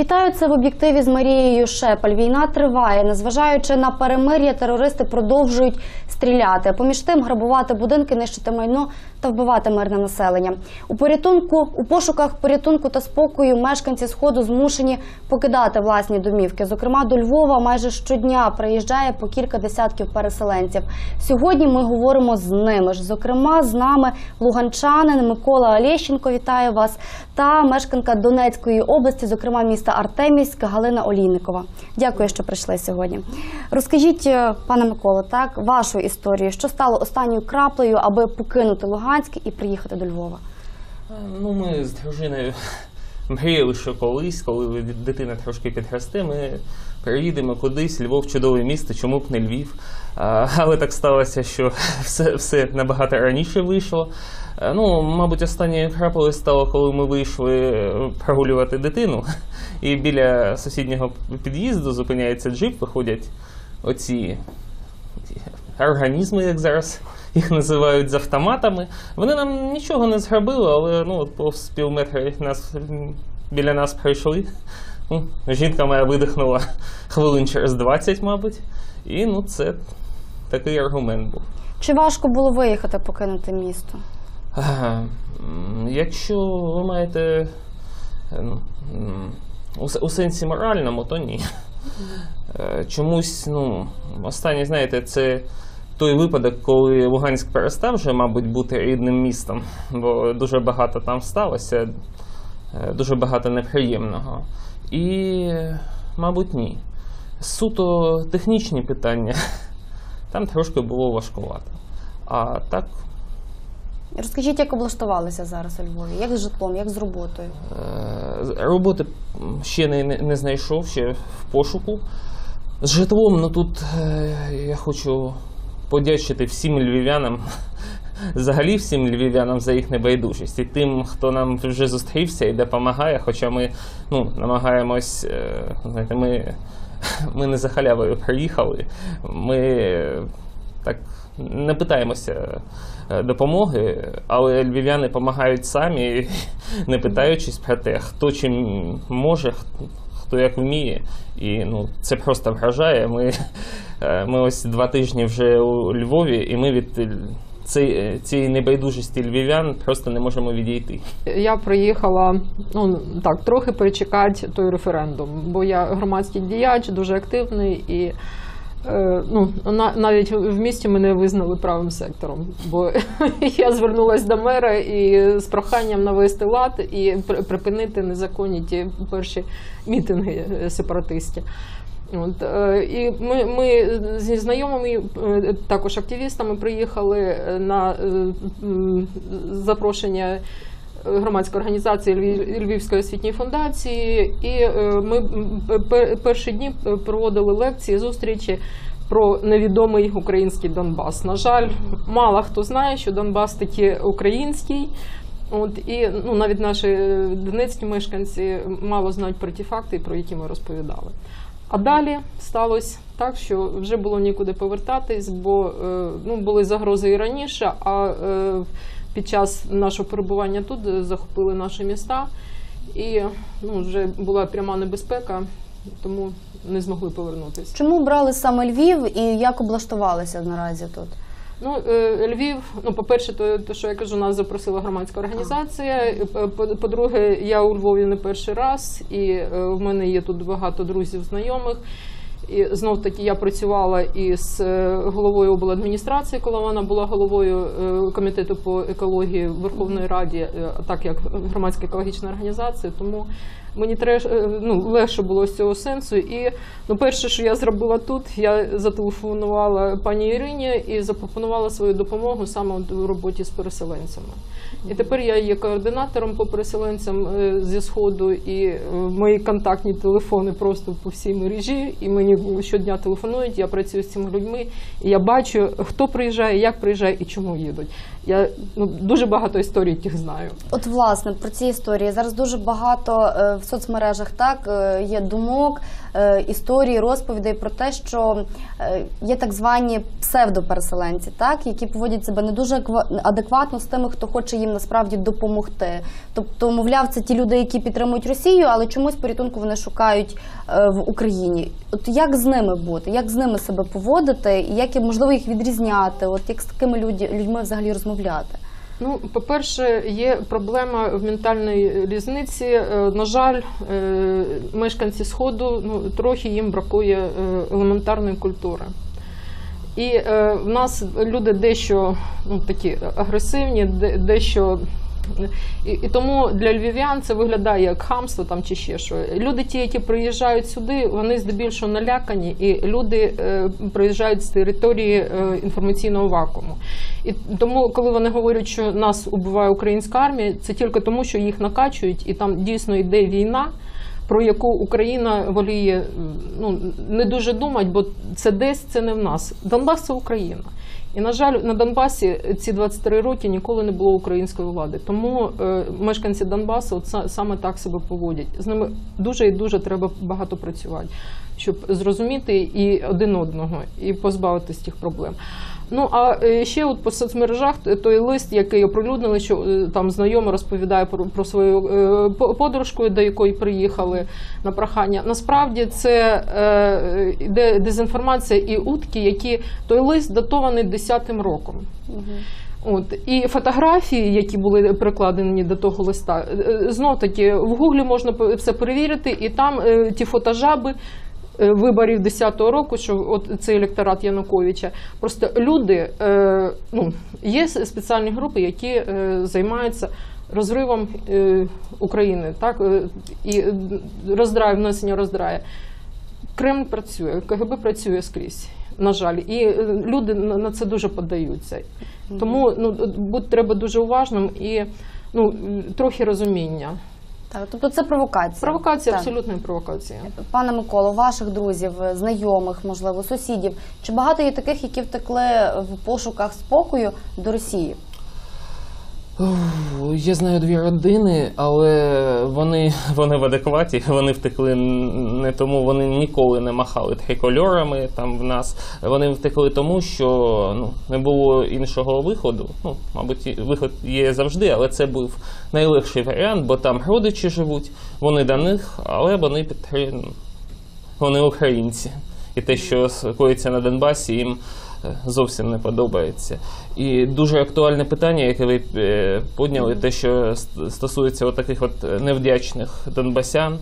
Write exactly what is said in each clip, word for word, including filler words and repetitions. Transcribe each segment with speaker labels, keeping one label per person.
Speaker 1: Вітаю, це в об'єктиві з Марією Шепель. Війна триває. Незважаючи на перемир'я, терористи продовжують стріляти. Поміж тим, грабувати будинки, нищити майно та вбивати мирне населення. У порятунку, у пошуках порятунку та спокою мешканці Сходу змушені покидати власні домівки. Зокрема, до Львова майже щодня приїжджає по кілька десятків переселенців. Сьогодні ми говоримо з ними ж. Зокрема, з нами луганчанин Микола Олєщенко, вітаю вас, та мешканка Донецької області, зокрема міста Артемівськ, Галина Олійникова. Дякую, що прийшли сьогодні. Розкажіть, пане Миколо, так, вашу історію. Що стало останньою краплею, аби покинути Луганськ і приїхати до Львова?
Speaker 2: Ну, ми з дружиною мріяли, що колись, коли дитина трошки підросте, ми приїдемо кудись. Львов – чудове місто, чому б не Львів. Але так сталося, що все, все набагато раніше вийшло. Ну, мабуть, останньою краплею стало, коли ми вийшли прогулювати дитину, і біля сусіднього під'їзду зупиняється джип, виходять оці організми, як зараз їх називають, з автоматами. Вони нам нічого не зробили, але ну, повз півметра нас, біля нас прийшли. Ну, жінка моя видихнула хвилин через двадцять, мабуть. І ну, це такий аргумент був.
Speaker 1: Чи важко було виїхати, покинути місто?
Speaker 2: Ага. Якщо ви маєте у, у сенсі моральному, то ні. Чомусь, ну, останнє, знаєте, це той випадок, коли Луганськ перестав вже, мабуть, бути рідним містом, бо дуже багато там сталося, дуже багато неприємного. І, мабуть, ні. Суто технічні питання, там трошки було важкувато. А так...
Speaker 1: Розкажіть, як облаштувалися зараз у Львові? Як з житлом, як з роботою?
Speaker 2: Роботи ще не, не знайшов, ще в пошуку. З житлом, ну тут я хочу подякувати всім львів'янам, взагалі всім львів'янам за їх небайдужість. І тим, хто нам вже зустрівся і допомагає, хоча ми ну, намагаємось, знаєте, ми, ми не за халявою приїхали, ми так не питаємося допомоги, але львів'яни допомагають самі, не питаючись про те, хто чим може, хто як вміє. І ну, це просто вражає. Ми, ми ось два тижні вже у Львові, і ми від цієї, цієї небайдужості львів'ян просто не можемо відійти. Я приїхала, ну так, трохи перечекати той референдум, бо я громадський діяч, дуже активний і ну, навіть в місті мене визнали правим сектором, бо я звернулася до мера і з проханням навести лад і припинити незаконні ті перші мітинги сепаратистів. От, і ми, ми зі знайомими, також активістами, приїхали на запрошення громадської організації Львівської освітньої фундації, і ми перші дні проводили лекції, зустрічі про невідомий український Донбас. На жаль, мало хто знає, що Донбас таки український. От, і ну, навіть наші донецькі мешканці мало знають про ті факти, про які ми розповідали. А далі сталося так, що вже було нікуди повертатись, бо ну, були загрози і раніше, а під час нашого перебування тут захопили наші міста, і ну, вже була пряма небезпека, тому не змогли повернутися.
Speaker 1: Чому брали саме Львів і як облаштувалися наразі тут?
Speaker 2: Ну, Львів, ну, по-перше, то, то, що я кажу, нас запросила громадська організація. По-друге, я у Львові не перший раз, і в мене є тут багато друзів, знайомих. І знов таки я працювала із головою обладміністрації, коли вона була головою комітету по екології в Верховної Раді, так як громадська екологічна організація, тому мені треш, ну, легше було з цього сенсу. І ну, перше, що я зробила тут, я зателефонувала пані Ірині і запропонувала свою допомогу саме в роботі з переселенцями. І тепер я є координатором по переселенцям зі Сходу, і мої контактні телефони просто по всій мережі, і мені щодня телефонують, я працюю з цими людьми, і я бачу, хто приїжджає, як приїжджає і чому їдуть. Я ну, дуже багато історій тих знаю.
Speaker 1: От, власне, про ці історії. Зараз дуже багато в соцмережах так е, є думок, е, історії, розповідей про те, що е, є так звані псевдопереселенці, так, які поводять себе не дуже аква- адекватно з тими, хто хоче їм насправді допомогти. Тобто, мовляв, це ті люди, які підтримують Росію, але чомусь порятунку вони шукають е, в Україні. От як з ними бути, як з ними себе поводити, і як можливо їх відрізняти, от як з такими людь- людьми взагалі розмовляти?
Speaker 3: Ну, по-перше, є проблема в ментальній різниці. Е, На жаль, е, мешканці Сходу, ну, трохи їм бракує е, елементарної культури. І е, в нас люди дещо ну, такі агресивні, де- дещо. І, і тому для львів'ян це виглядає як хамство там, чи ще що. Люди ті, які приїжджають сюди, вони здебільшого налякані, і люди е, приїжджають з території е, інформаційного вакууму. І тому, коли вони говорять, що нас убиває українська армія, це тільки тому, що їх накачують, і там дійсно йде війна, про яку Україна воліє ну, не дуже думати, бо це десь, це не в нас. Донбас – це Україна. І, на жаль, на Донбасі ці двадцять три роки ніколи не було української влади. Тому е, мешканці Донбасу от са- саме так себе поводять. З ними дуже і дуже треба багато працювати, щоб зрозуміти і один одного, і позбавитись тих проблем. Ну, а е, ще от по соцмережах той лист, який оприлюднили, що е, там знайома розповідає про, про свою е, по- подружку, до якої приїхали на прохання. Насправді це е, йде дезінформація і утки, які той лист датований десятим роком. От і фотографії, які були прикладені до того листа, знов таки в гуглі можна все перевірити, і там е, ті фотожаби е, виборів десятого року, що от цей електорат Януковича. Просто люди, е, ну є спеціальні групи, які е, займаються розривом е, України, так е, і роздраю, внесення роздраю. Кремль працює, КГБ працює скрізь. На жаль, і люди на це дуже поддаються. Тому ну, бути треба дуже уважним і ну, трохи розуміння.
Speaker 1: Так, тобто це провокація.
Speaker 3: Провокація,
Speaker 1: Так.
Speaker 3: абсолютна провокація.
Speaker 1: Пане Миколо, ваших друзів, знайомих, можливо, сусідів, чи багато є таких, які втекли в пошуках спокою до Росії?
Speaker 2: Я знаю дві родини, але вони, вони в адекваті, вони втекли не тому, вони ніколи не махали трикольорами там в нас. Вони втекли тому, що ну, не було іншого виходу. Ну, мабуть, виход є завжди, але це був найлегший варіант, бо там родичі живуть, вони до них, але вони підтримують, вони українці. І те, що коїться на Донбасі, їм зовсім не подобається. І дуже актуальне питання, яке ви підняли, те, що стосується от таких от невдячних донбасян,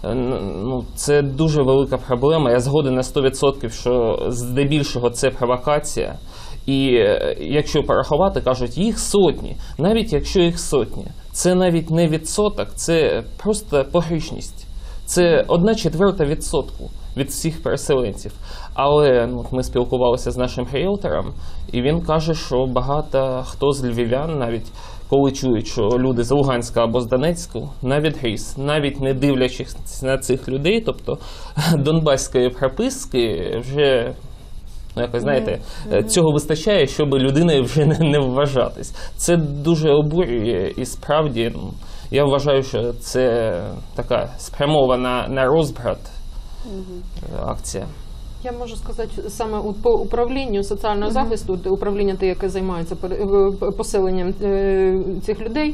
Speaker 2: ну, це дуже велика проблема. Я згоден на сто відсотків, що здебільшого це провокація. І якщо порахувати, кажуть, їх сотні, навіть якщо їх сотні, це навіть не відсоток, це просто погрішність. Це одна четверта відсотку від всіх переселенців. Але ну, ми спілкувалися з нашим ріелтором, і він каже, що багато хто з львів'ян, навіть коли чують, що люди з Луганська або з Донецьку, навіть гріз, навіть не дивлячись на цих людей, тобто донбаської прописки вже, ну, якось, знаєте, mm-hmm. цього вистачає, щоб людиною вже не, не вважатись. Це дуже обурює і справді, ну, я вважаю, що це така спрямована на розбрат mm-hmm. акція.
Speaker 3: Я можу сказати, саме по управлінню соціального mm-hmm. захисту, управління те, яке займається поселенням цих людей,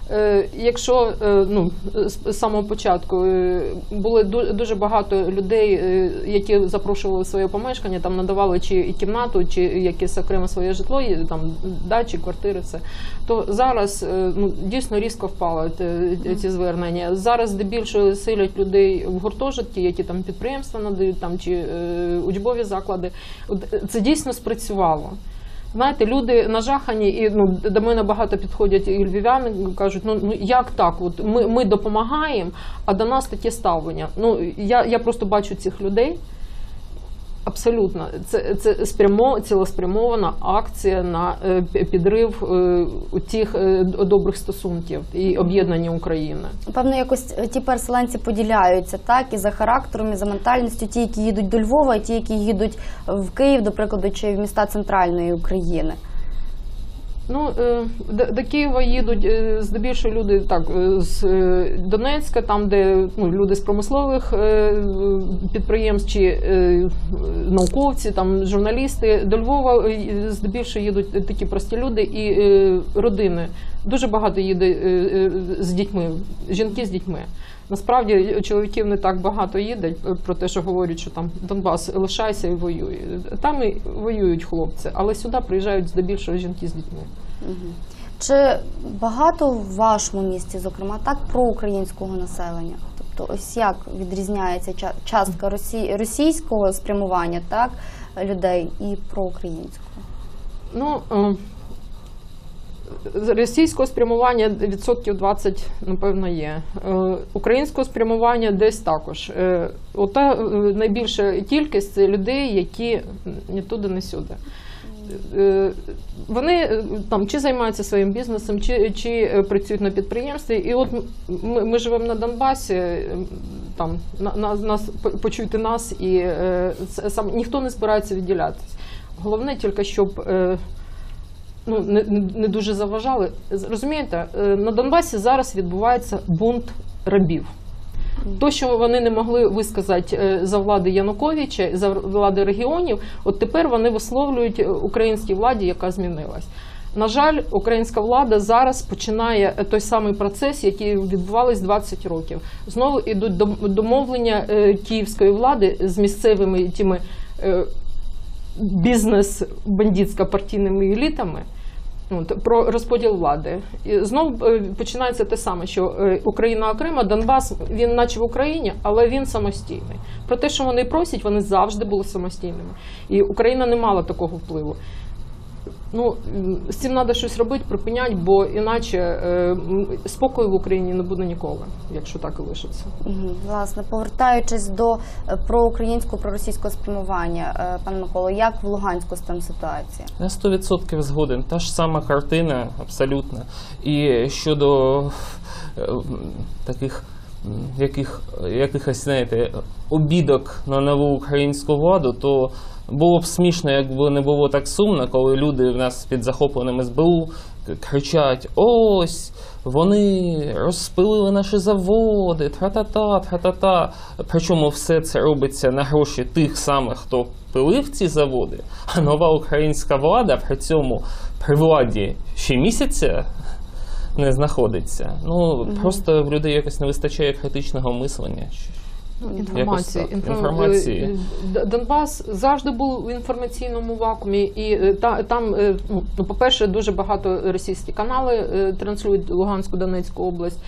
Speaker 3: якщо ну, з самого початку було дуже багато людей, які запрошували своє помешкання, там надавали чи кімнату, чи якесь окреме своє житло, там дачі, квартири, все, то зараз ну, дійсно різко впало ці звернення. Зараз здебільшого силять людей в гуртожитки, які там підприємства надають, там, чи учбові заклади. Це дійсно спрацювало. Знаєте, люди нажахані, і ну, до мене багато підходять і львів'яни, кажуть, ну, ну як так, от ми, ми допомагаємо, а до нас таке ставлення. Ну, я, я просто бачу цих людей, абсолютно, це, це спрямо, цілеспрямована акція на е, підрив е, тих е, добрих стосунків і об'єднання України.
Speaker 1: Певно, якось ті переселенці поділяються, так, і за характером, і за ментальністю, ті, які їдуть до Львова, і ті, які їдуть в Київ, до прикладу, чи в міста центральної України.
Speaker 3: Ну, е, до, до Києва їдуть е, здебільшого люди так, е, з е, Донецька, там, де ну, люди з промислових е, підприємств чи е, науковці, там, журналісти. До Львова е, здебільшого їдуть такі прості люди і е, родини. Дуже багато їде е, е, з дітьми, жінки з дітьми. Насправді чоловіків не так багато їде, про те, що говорять, що там Донбас, лишайся і воюй. Там і воюють хлопці, але сюди приїжджають здебільшого жінки з дітьми.
Speaker 1: Угу. Чи багато в вашому місті, зокрема, так проукраїнського населення? Тобто ось як відрізняється ча- частка росі... російського спрямування, так, людей і проукраїнського?
Speaker 3: Ну, е, з російського спрямування відсотків двадцять, напевно, є. Е, Українського спрямування десь також. Е, Ота е, найбільша кількість – це людей, які ні туди, ні сюди. Е, Вони е, там чи займаються своїм бізнесом, чи, чи е, працюють на підприємстві. І от ми, ми живемо на Донбасі, е, там, на, на, нас, почуйте нас, і е, це, сам, ніхто не збирається відділятися. Головне тільки, щоб е, ну, не, не дуже заважали. Розумієте, на Донбасі зараз відбувається бунт рабів. То, що вони не могли висказати за влади Януковича, за влади регіонів, от тепер вони висловлюють українській владі, яка змінилась. На жаль, українська влада зараз починає той самий процес, який відбувався двадцять років. Знову йдуть домовлення київської влади з місцевими тими бізнес-бандитсько-партійними елітами, от, про розподіл влади. І знову починається те саме, що Україна окрема, Донбас, він наче в Україні, але він самостійний. Про те, що вони просять, вони завжди були самостійними. І Україна не мала такого впливу. Ну, з цим треба щось робити, припиняти, бо іначе е, спокою в Україні не буде ніколи, якщо так і лишиться.
Speaker 1: Угу. Власне, повертаючись до проукраїнського, проросійського спрямування, пане Миколо, як в Луганську з тим ситуація?
Speaker 2: На сто відсотків згоден. Та ж сама картина, абсолютно. І щодо е, таких яких, якихось, знаєте, обідок на нову українську владу, то було б смішно, якби не було так сумно, коли люди в нас під захопленим ес бе у кричать: ось, вони розпилили наші заводи, тра-та-та, тра-та-та. Причому все це робиться на гроші тих самих, хто пилив ці заводи, а нова українська влада при цьому при владі ще місяця не знаходиться. Ну, mm-hmm. просто в людей якось не вистачає критичного мислення.
Speaker 3: Інформації.
Speaker 2: Інформації.
Speaker 3: Донбас завжди був в інформаційному вакуумі, і та, там, ну, по-перше, дуже багато російські канали транслюють Луганську, Донецьку область.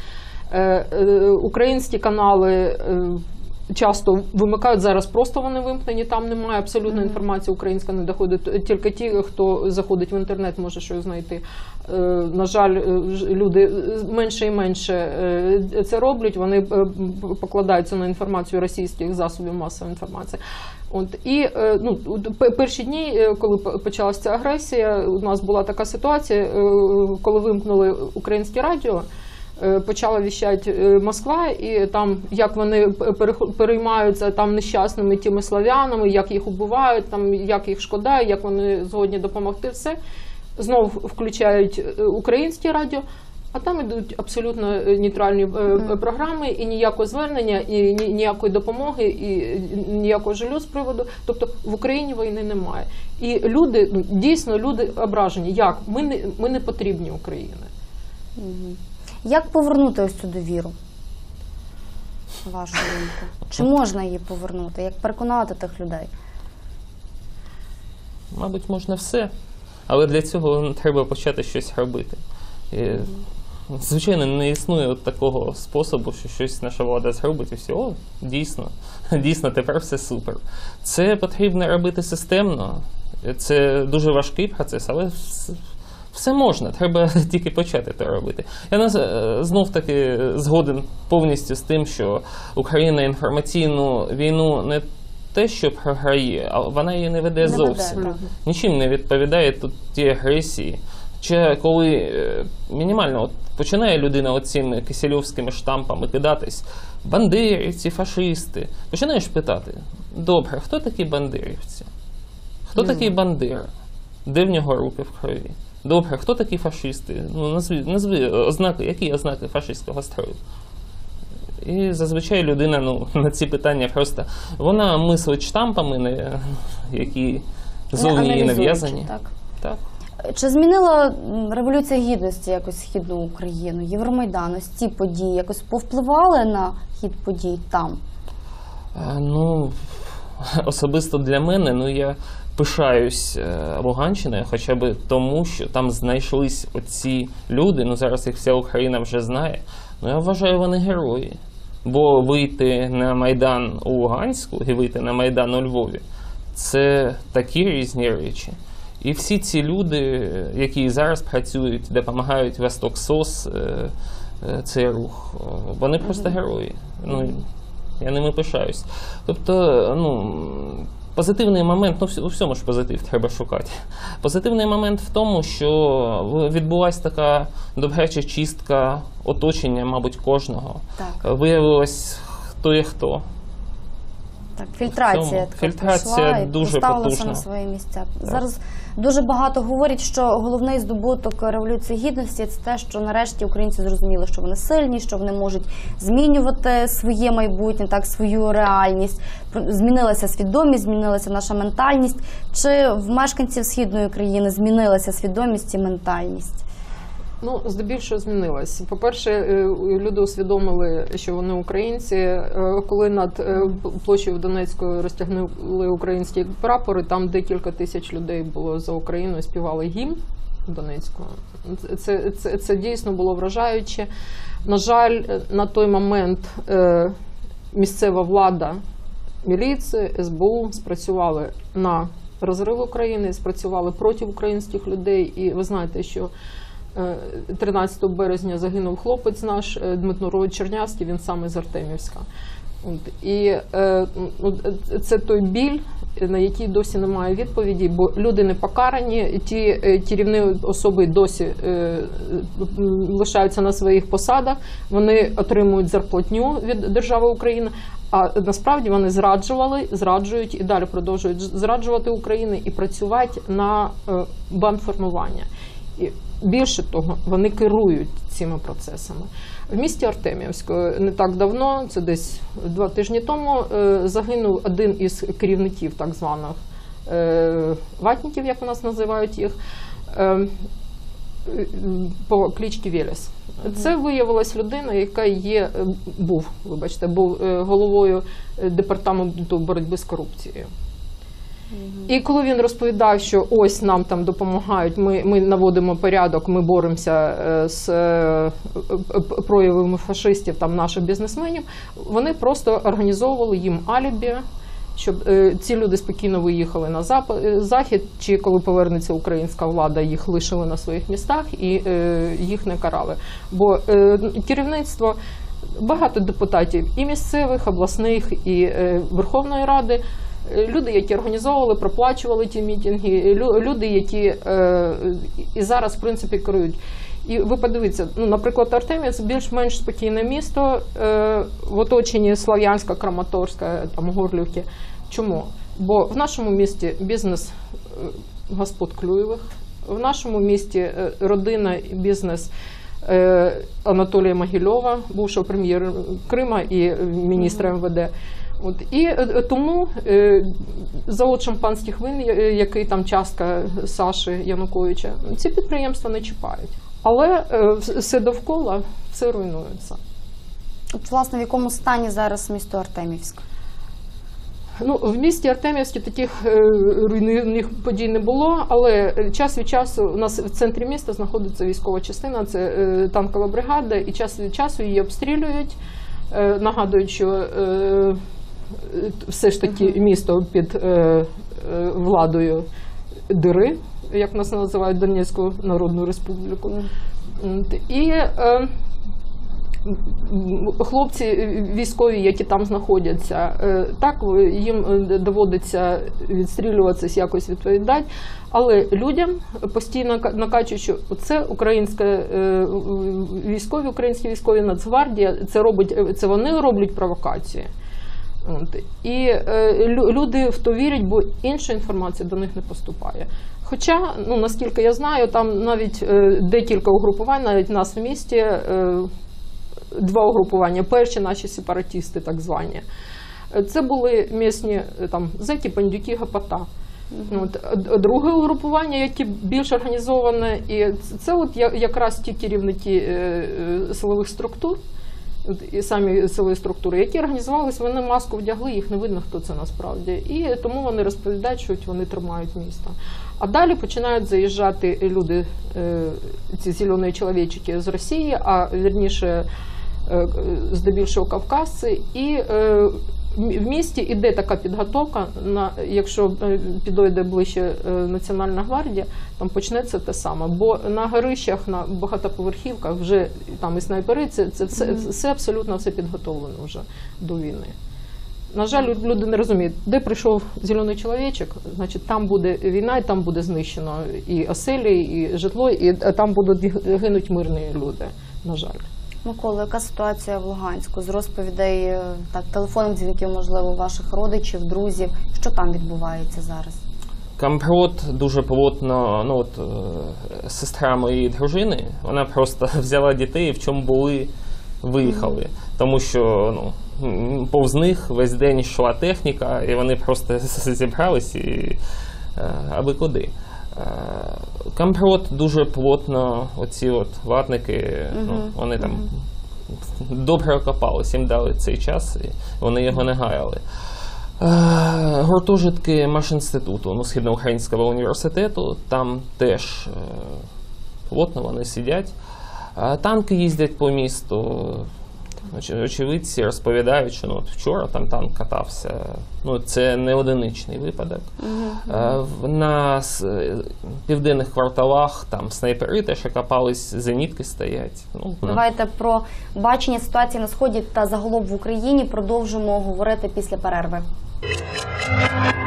Speaker 3: Українські канали часто вимикають, зараз просто вони вимкнені, там немає абсолютно інформації, українська не доходить. Тільки ті, хто заходить в інтернет, може щось знайти. На жаль, люди менше і менше це роблять, вони покладаються на інформацію російських засобів масової інформації. От, і ну, перші дні, коли почалася ця агресія, у нас була така ситуація, коли вимкнули українське радіо, почала віщати Москва, і там, як вони переймаються там нещасними тими славянами, як їх убивають, там, як їх шкода, як вони згодні допомогти, все. Знову включають українське радіо, а там йдуть абсолютно нейтральні програми, і ніякого звернення, і ніякої допомоги, і ніякого жалю з приводу. Тобто в Україні війни немає. І люди, ну, дійсно, люди ображені. Як? Ми не, ми не потрібні Україні.
Speaker 1: Як повернути ось цю довіру, вашу думку? Чи можна її повернути? Як переконати тих людей?
Speaker 2: Мабуть, можна все. Але для цього треба почати щось робити. І, звичайно, не існує от такого способу, що щось наша влада зробить і все, о, дійсно, дійсно, тепер все супер. Це потрібно робити системно. Це дуже важкий процес, але все можна, треба тільки почати це робити. Я знов таки згоден повністю з тим, що Україна інформаційну війну не те, що програє, а вона її не веде не зовсім. Веде, нічим не відповідає тут ті агресії. Чи коли мінімально от починає людина оцими кисельовськими штампами кидатись: бандерівці, фашисти, починаєш питати: добре, хто такі бандерівці? Хто не такий Бандера? Де в нього руки в крові? Добре, хто такі фашисти? Ну, назви, назви ознаки, які ознаки фашистського строю? І зазвичай людина ну, на ці питання просто, вона мислить штампами, не, які зовні її нав'язані.
Speaker 1: Так.
Speaker 2: Так.
Speaker 1: Чи змінила Революція Гідності якось Східну Україну, Євромайдан, ось ці події якось повпливали на хід подій там?
Speaker 2: А, ну, особисто для мене, ну, я пишаюсь Луганщиною, хоча б тому, що там знайшлись оці люди, ну, зараз їх вся Україна вже знає, ну, я вважаю, вони герої. Бо вийти на Майдан у Луганську і вийти на Майдан у Львові – це такі різні речі. І всі ці люди, які зараз працюють, допомагають Восток-СОС, цей рух, вони просто герої. Ну, я ними пишаюсь. Тобто, ну, позитивний момент, ну, у всьому ж позитив треба шукати. Позитивний момент в тому, що відбулася така добряча чистка оточення, мабуть, кожного.
Speaker 1: Так.
Speaker 2: Виявилось, хто є хто.
Speaker 1: Так, фільтрація така
Speaker 2: Фільтрація
Speaker 1: пішла і
Speaker 2: дуже
Speaker 1: поставилася
Speaker 2: потужна.
Speaker 1: на свої місця.
Speaker 2: Так.
Speaker 1: Зараз дуже багато говорять, що головний здобуток Революції Гідності – це те, що нарешті українці зрозуміли, що вони сильні, що вони можуть змінювати своє майбутнє, так, свою реальність. Змінилася свідомість, змінилася наша ментальність. Чи в мешканців Східної України змінилася свідомість і ментальність?
Speaker 3: Ну, здебільшого змінилось. По-перше, люди усвідомили, що вони українці. Коли над площею Донецькою розтягнули українські прапори, там декілька тисяч людей було за Україну, співали гімн Донецького. Це, це, це дійсно було вражаюче. На жаль, на той момент місцева влада, міліція, ес бе у спрацювали на розрив України, спрацювали проти українських людей. І ви знаєте, що тринадцятого березня загинув хлопець наш Дмитро Чернявський, він саме з Артемівська. І це той біль, на який досі немає відповіді, бо люди не покарані, ті керівні особи досі лишаються на своїх посадах, вони отримують зарплатню від держави України, а насправді вони зраджували, зраджують і далі продовжують зраджувати Україну і працювати на бандформування. І більше того, вони керують цими процесами. В місті Артемівську не так давно, це десь два тижні тому, загинув один із керівників так званих ватників, як у нас називають їх, по кличці Велес. Це виявилась людина, яка є, був, вибачте, був головою департаменту боротьби з корупцією. І коли він розповідав, що ось нам там допомагають, ми, ми наводимо порядок, ми боремося з проявами фашистів, там, наших бізнесменів, вони просто організовували їм алібі, щоб ці люди спокійно виїхали на захід, чи коли повернеться українська влада, їх лишили на своїх містах і їх не карали. Бо керівництво, багато депутатів і місцевих, обласних, і Верховної Ради, люди, які організовували, проплачували ті мітинги, люди, які е, і зараз, в принципі, керують. І ви подивіться, ну, наприклад, Артемія – це більш-менш спокійне місто е, в оточенні Слов'янська, Краматорська, там, Горлівки. Чому? Бо в нашому місті бізнес господ Клюєвих, в нашому місті родина і бізнес е, Анатолія Могильова, бувшого прем'єра Крима і міністра ем ве де. От, і тому е, завод шампанських вин, який там частка Саші Януковича, ці підприємства не чіпають. Але е, все довкола, все руйнується.
Speaker 1: От, власне, в якому стані зараз місто Артемівськ?
Speaker 3: Ну, в місті Артемівській таких е, руйнівних подій не було, але час від часу у нас в центрі міста знаходиться військова частина, це е, танкова бригада, і час від часу її обстрілюють, е, нагадують, що е, все ж таки uh-huh. місто під е, е, владою Дири, як нас називають, Донецьку Народну Республіку. Uh-huh. І е, хлопці військові, які там знаходяться, е, так, їм доводиться відстрілюватися, якось відповідати, але людям постійно накачують, що це українська е, військові, українські військові, Нацгвардія, це, робить, це вони роблять провокації. І е, люди в то вірять, бо інша інформація до них не поступає. Хоча, ну, наскільки я знаю, там навіть е, декілька угрупувань, навіть в нас в місті е, два угрупування, перші наші сепаратісти, так звані. Це були місні там зеки, пандюки, гопота. Mm-hmm. От, а друге угрупування, яке більш організоване, і це, це от якраз ті керівники е, силових структур, от, і самі силові структури, які організувалися, вони маску вдягли, їх не видно, хто це насправді. І тому вони розповідають, що вони тримають місто. А далі починають заїжджати люди, е, ці зелені чоловічки з Росії, а вірніше, е, здебільшого кавказці, і е, в місті іде така підготовка, на, якщо підійде ближче Національна гвардія, там почнеться те саме. Бо на горищах, на багатоповерхівках вже там і снайпери, це, це, це, це, це абсолютно все підготовлено вже до війни. На жаль, люди не розуміють, де прийшов зелений чоловічок, значить там буде війна, і там буде знищено і оселі, і житло, і там будуть гинуть мирні люди, на жаль.
Speaker 1: Микола, яка ситуація в Луганську? З розповідей, так, телефонних дзвінків, можливо, ваших родичів, друзів. Що там відбувається зараз?
Speaker 2: Кампрот дуже плотно, ну от сестра моєї дружини, вона просто взяла дітей, в чому були, виїхали. Mm-hmm. Тому що ну, повз них весь день йшла техніка, і вони просто зібрались і аби куди. Кампрот дуже плотно, оці от ватники, uh-huh. ну, вони там uh-huh. добре окопались, їм дали цей час, і вони його не гаяли. Е, гуртожитки Машінституту, ну, Східноукраїнського університету, там теж е, плотно вони сидять. Е, танки їздять по місту. Очевидці розповідають, що ну, от вчора там танк катався. Ну, це не одиничний випадок. Uh-huh. На південних кварталах там снайпери теж окопались, зенітки стоять. Ну,
Speaker 1: Давайте на... про бачення ситуації на Сході та загалом в Україні продовжимо говорити після перерви.